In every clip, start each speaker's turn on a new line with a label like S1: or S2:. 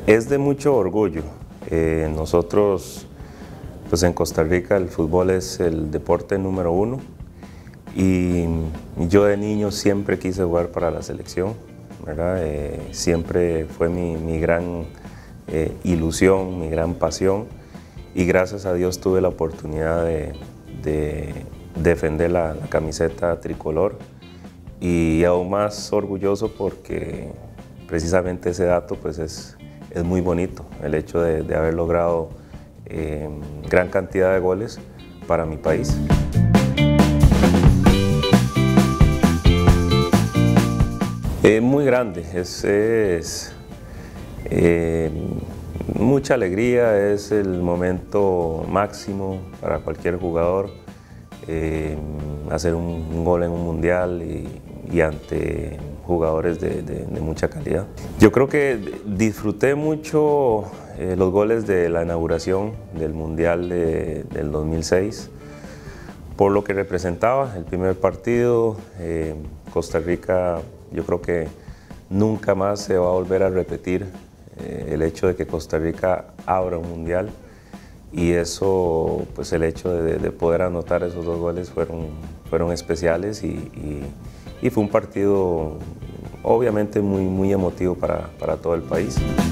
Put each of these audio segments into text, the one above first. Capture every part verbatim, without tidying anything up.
S1: Es de mucho orgullo. Eh, nosotros, pues en Costa Rica el fútbol es el deporte número uno y yo de niño siempre quise jugar para la selección, ¿verdad? Eh, siempre fue mi, mi gran eh, ilusión, mi gran pasión y gracias a Dios tuve la oportunidad de, de defender la, la camiseta tricolor y aún más orgulloso porque precisamente ese dato pues es Es muy bonito el hecho de, de haber logrado eh, gran cantidad de goles para mi país. Es muy grande, es, es eh, mucha alegría, es el momento máximo para cualquier jugador, eh, hacer un, un gol en un mundial y, y ante jugadores de, de, de mucha calidad. Yo creo que disfruté mucho eh, los goles de la inauguración del Mundial de, del dos mil seis, por lo que representaba el primer partido. eh, Costa Rica, yo creo que nunca más se va a volver a repetir eh, el hecho de que Costa Rica abra un Mundial y eso, pues el hecho de, de poder anotar esos dos goles fueron, fueron especiales y, y Y fue un partido obviamente muy, muy emotivo para, para todo el país.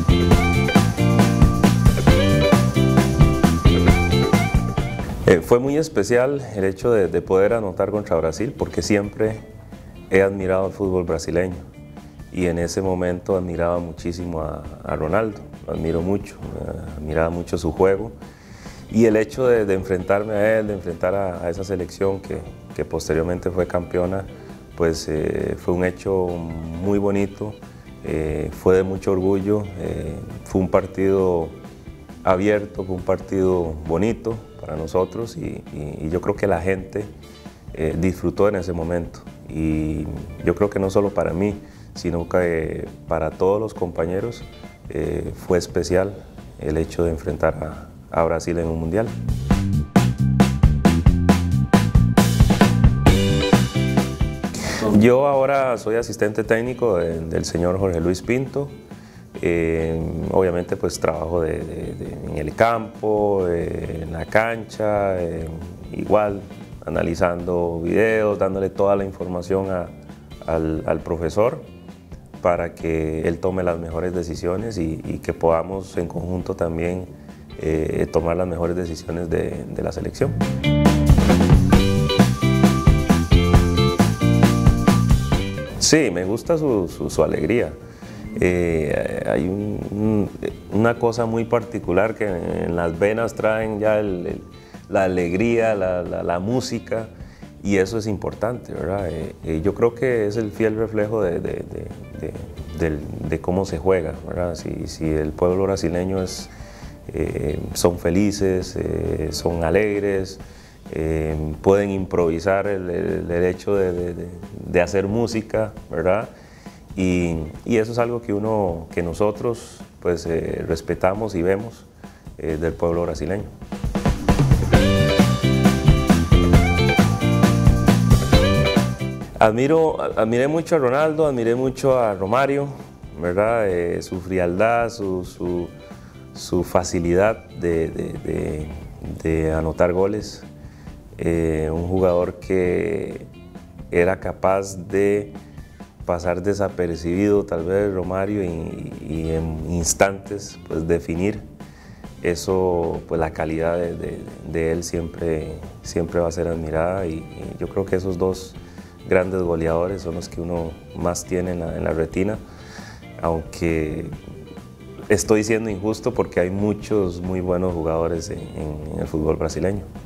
S1: Eh, fue muy especial el hecho de, de poder anotar contra Brasil porque siempre he admirado el fútbol brasileño y en ese momento admiraba muchísimo a, a Ronaldo, lo admiro mucho, admiraba mucho su juego y el hecho de, de enfrentarme a él, de enfrentar a, a esa selección que, que posteriormente fue campeona, pues eh, fue un hecho muy bonito, eh, fue de mucho orgullo, eh, fue un partido abierto, fue un partido bonito para nosotros y, y, y yo creo que la gente eh, disfrutó en ese momento y yo creo que no solo para mí, sino que eh, para todos los compañeros eh, fue especial el hecho de enfrentar a, a Brasil en un mundial. Yo ahora soy asistente técnico de, del señor Jorge Luis Pinto. Eh, obviamente pues trabajo de, de, de, en el campo, eh, en la cancha, eh, igual analizando videos, dándole toda la información a, al, al profesor para que él tome las mejores decisiones y, y que podamos en conjunto también eh, tomar las mejores decisiones de, de la selección. Sí, me gusta su, su, su alegría. Eh, hay un, un, una cosa muy particular que en las venas traen ya el, el, la alegría, la, la, la música y eso es importante, ¿verdad? Eh, eh, yo creo que es el fiel reflejo de, de, de, de, de, de cómo se juega, ¿verdad? Si, si el pueblo brasileño es, eh, son felices, eh, son alegres, Eh, pueden improvisar el, el, el hecho de, de, de hacer música, ¿verdad? Y, y eso es algo que, uno, que nosotros pues, eh, respetamos y vemos eh, del pueblo brasileño. Admiro, admiré mucho a Ronaldo, admiré mucho a Romario, ¿verdad? Eh, su frialdad, su, su, su facilidad de, de, de, de anotar goles. Eh, un jugador que era capaz de pasar desapercibido tal vez Romario y, y en instantes pues definir eso, pues la calidad de, de, de él siempre, siempre va a ser admirada y, y yo creo que esos dos grandes goleadores son los que uno más tiene en la, en la retina, aunque estoy siendo injusto porque hay muchos muy buenos jugadores en, en el fútbol brasileño.